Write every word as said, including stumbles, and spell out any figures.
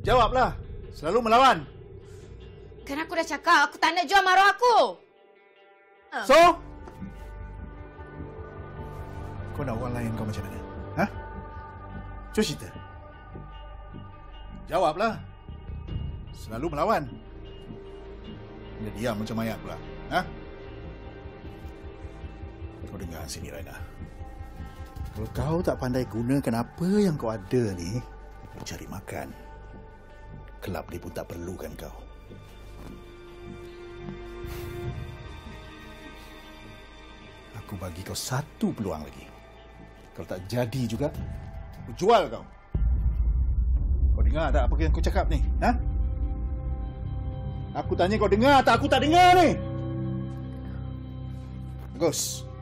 Jawablah. Selalu melawan. Kan aku dah cakap, aku tak nak jual maruah aku. Uh. So? Kau nak orang lain kau macam mana? Ha? Cuba cerita. Jawablah. Selalu melawan. Dia diam macam mayat pula. Ha? Kau dengar sini, Raina. Kalau kau tak pandai gunakan apa yang kau ada ni untuk cari makan, kelab ni pun tak perlukan kau. Aku bagi kau satu peluang lagi. Kalau tak jadi juga, aku jual kau. Kau dengar tak apa yang aku cakap ni? Ha? Aku tanya kau dengar tak? Aku tak dengar ni. Bagus.